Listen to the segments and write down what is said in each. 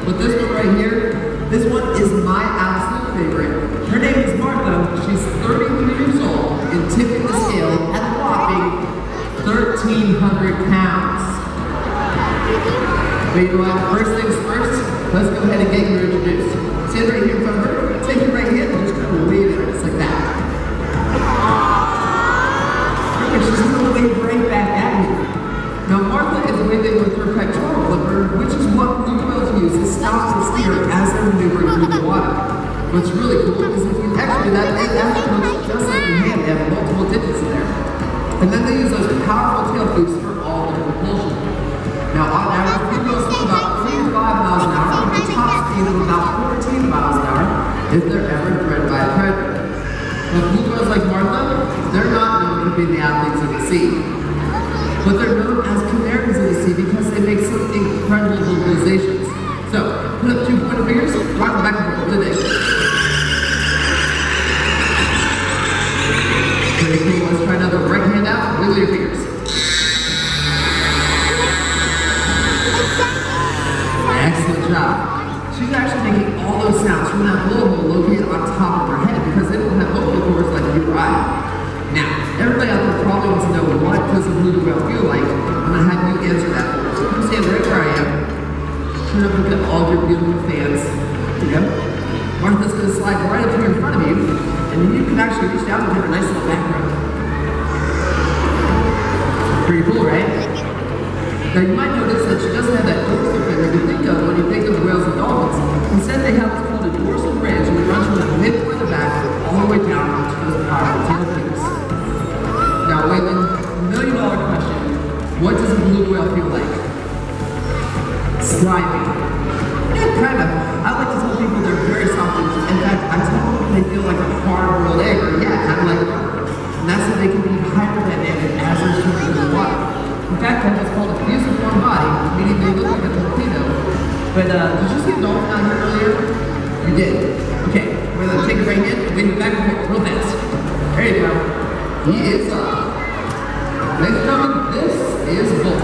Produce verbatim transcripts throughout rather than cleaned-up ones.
But this one right here, this one is my absolute favorite. Her name is Martha. She's thirty-three years old and tipping the scale at a whopping thirteen hundred pounds. But you know what? First things first, let's go ahead and get you introduced. Stand right here in front of her, take your right hand and just kind of wave it just like that. Okay, she's going to wave right back at you. Now Martha is waving with her pectoral flipper, which is what blue whales use to stop and steer as they're maneuvering through the water. What's really cool is if you actually do that, it actually looks just like your hand. They have multiple digits in there. And then they use those powerful tail flukes for all their propulsion. Now on average, blue whales go about three to five miles an hour with a top speed of about fourteen miles an hour if they're ever threatened by a predator. Now blue whales like Martha, they're not known for being the athletes of the sea. But they're known as canaries of the sea because they make some incredible vocalizations. So, put up two pointer fingers, rock them back and forth with it. Pretty cool. Let's try another right hand out, wiggle your fingers. Excellent job. She's actually making all those sounds from that blowhole located on top of her head because they don't have vocal cords like you or I. Now, everybody out there probably wants to know what does a blue whale feel like. I'm going to have you answer that for us. So come stand right where I am. Turn up and look at all of your beautiful fans. There you go. Martha's going to slide right up here in front of you, and then you can actually reach down and give her a nice little background. Pretty cool, right? Now you might notice that she doesn't have that dorsal fin that you think of when you think of whales and dolphins. Instead, they have what's called a dorsal branch, and it runs from the midpoint of the back all the way down to those powerful tail flukes. Now, Waylon, million dollar question. What does a blue whale feel like? Slimy. Yeah, kind of. I like to tell people they're very soft. In fact, I tell them they feel like a hard-boiled egg, or yeah, kind of like rubber. And that's so they can be hyperdynamic as they're swimming through the water. In fact, they have what's called a fusive form body, meaning they look like a torpedo. But uh, did you see a dolphin out here earlier? You did. Okay, we're going to take it right in, wave it back and forth real fast. There you go. He is up. Ladies and gentlemen, this is Bolt.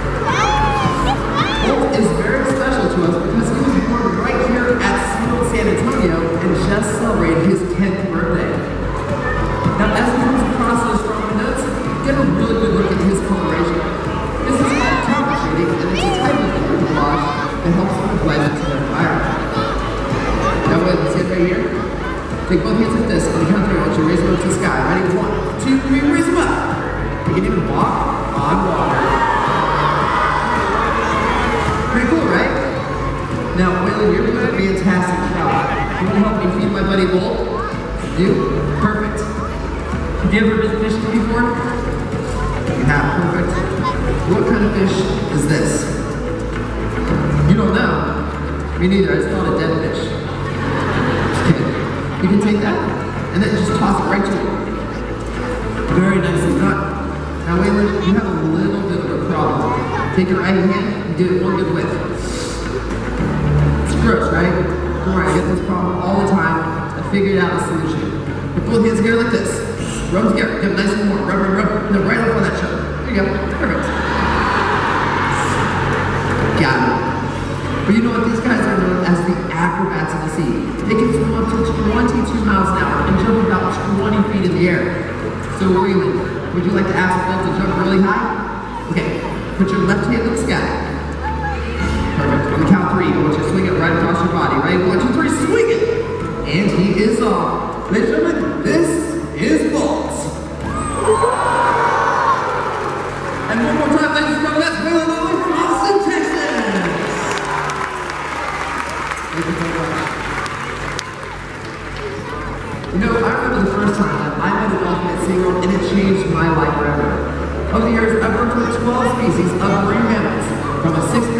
Bolt is very special to us because he was born right here at San Antonio and just celebrated his tenth birthday. Now, as he comes across those strong notes, get a really good look at his coloration. This is called tone shading, and it's a type of camouflage that helps them blend into their environment. Now, wait, let's get right here. Take both hands like this, and count three. I want you to raise them up to the sky. Ready? One, two, three, raise them up. You can even walk on water. Pretty cool, right? Now, Waylon, you're doing a fantastic job. You want to help me feed my buddy Bolt? You? Perfect. Have you ever been fishing before? You have, perfect. What kind of fish is this? You don't know? Me neither, it's called a dead fish. Just kidding. You can take that, and then just toss it right to it. Very nicely done. Now Waylon, you have a little bit of a problem. Take your right hand and do it one good width. It's gross, right? Don't worry, I get this problem all the time. I figured out a solution. Put both hands together like this. Rub them together. Get nice and warm. Rub, rub, rub. No, right up on that shoulder. There you go. Perfect. Got it. But you know what? These guys are known as the acrobats of the sea. They can swim up to twenty-two miles an hour and jump about twenty feet in the air. So Waylon, would you like to ask Bolt to jump really high? Okay. Put your left hand in the sky. Perfect. On the count of three, I want you to swing it right across your body. Ready? One, two, three, swing it! And he is off. Ladies and gentlemen, this is Bolt. And one more time, ladies and gentlemen, that's Waylon from Austin, Texas. Thank you so much. You know, I remember the first time that I met a dolphin at SeaWorld, and it changed my life forever. Over the years, I've worked with twelve species of marine mammals, from a sixth